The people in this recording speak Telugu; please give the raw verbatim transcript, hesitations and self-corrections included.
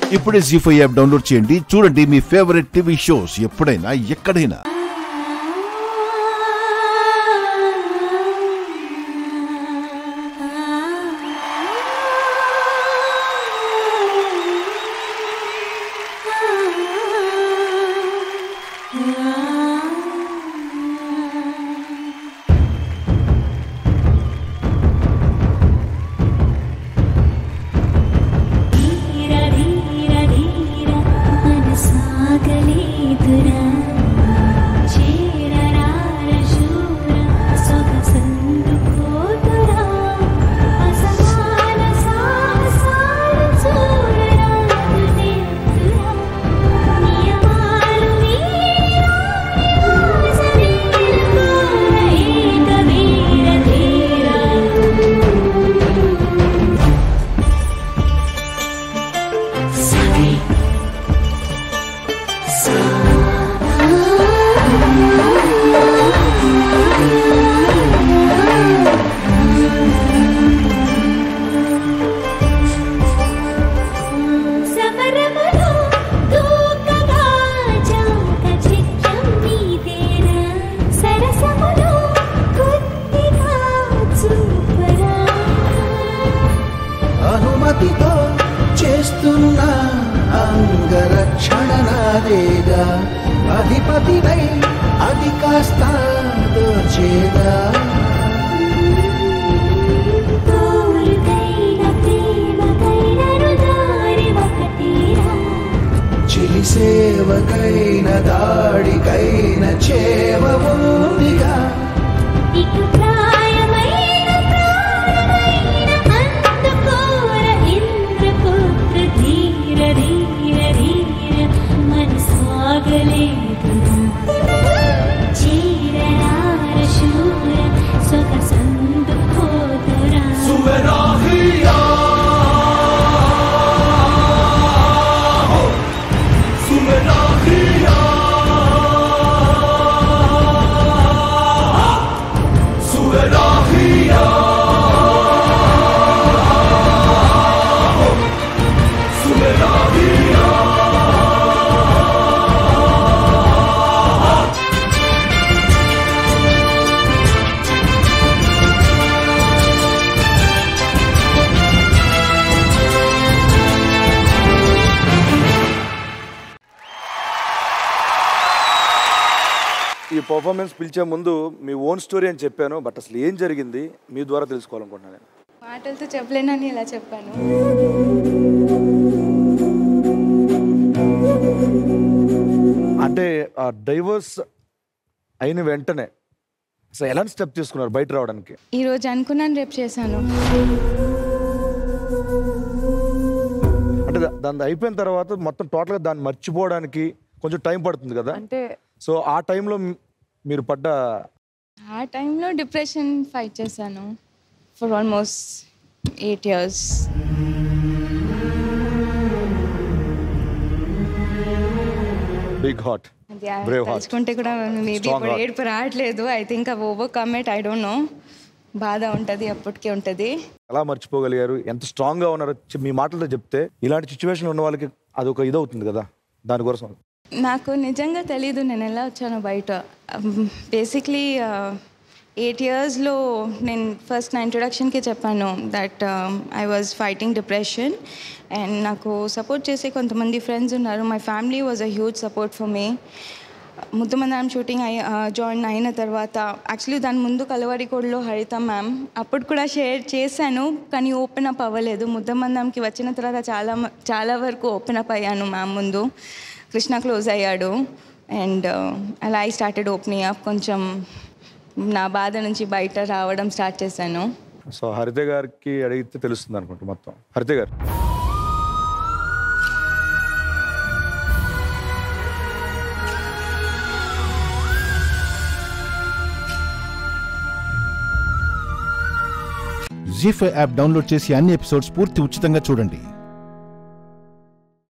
ఇప్పుడే జీ ఫైవ్ యాప్ డౌన్లోడ్ చేయండి, చూడండి మీ ఫేవరెట్ టీవీ షోస్ ఎప్పుడైనా ఎక్కడైనా. అనుమతితో చేస్తున్న అంగరక్షణ నాదేగా, అధిపతినై అది కాస్త దోచేదా. చిలి సేవకైన దాడికైన చేవ ఉందిగా, ఈ పర్ఫార్మెన్స్ పిలిచే ముందు మీ ఓన్ స్టోరీ అని చెప్పాను, బట్ అసలు ఏం జరిగింది మీ ద్వారా తెలుసుకోవాలనుకుంటున్నాను నేను. మాటలతో చెప్పలేనని ఇలా చెప్పాను. అంటే ఆ డైవర్స్ అయిన వెంటనే అసలు ఎలాంటి స్టెప్ తీసుకున్నారు బయట రావడానికి? ఈ రోజు అనుకున్నాను, రేపు చేశాను. అంటే దాన్ని అయిపోయిన తర్వాత మొత్తం టోటల్గా దాన్ని మర్చిపోవడానికి కొంచెం టైం పడుతుంది కదా, అంటే సో ఆ టైంలో మీరు పడ్డ ఆ టైంలో డిప్రెషన్ ఫైట్ చేశాను for almost eight years. Big heart, తలుచుకుంటే కూడా మేబీ ఇప్పుడు ఏడుపు రావట్లేదు. I think I've overcome it, I don't know. బాధ ఉంటుంది, అప్పటికే ఉంటుంది. ఎలా మర్చిపోగలిగారు? ఎంత స్ట్రాంగ్గా ఉన్నారు మీ మాటలతో చెప్తే. ఇలాంటి సిచ్యువేషన్ ఉన్న వాళ్ళకి అదొక ఇది అవుతుంది కదా, దానికోసం. నాకు నిజంగా తెలీదు నేను ఎలా వచ్చాను బయట. బేసిక్లీ ఎయిట్ ఇయర్స్లో నేను ఫస్ట్ నా ఇంట్రొడక్షన్కి చెప్పాను that I was fighting depression and నాకు సపోర్ట్ చేసే కొంతమంది ఫ్రెండ్స్ ఉన్నారు. My family was a huge support for me. Muddha Mandaram shooting అయి జాయిన్ అయిన తర్వాత యాక్చువల్లీ దాని ముందు కలవరికోడలో హరిత మ్యామ్ అప్పుడు కూడా షేర్ చేశాను, కానీ ఓపెన్ అప్ అవ్వలేదు. ముద్దమందంకి వచ్చిన తర్వాత చాలా చాలా వరకు ఓపెన్ అప్ అయ్యాను మ్యామ్ ముందు. కృష్ణ క్లోజ్ అయ్యాడు అండ్ అలా ఐ స్టార్టెడ్ ఓపెనింగ్ అప్. కొంచెం నా బాధ నుంచి బయట రావడం స్టార్ట్ చేశాను. సో హరిత గారికి అడిగితే తెలుస్తుంది అనుకుంటా మొత్తం. హరిత గారు, జీ ఫైవ్ యాప్ డౌన్లోడ్ చేసి అన్ని ఎపిసోడ్స్ పూర్తి ఉచితంగా చూడండి.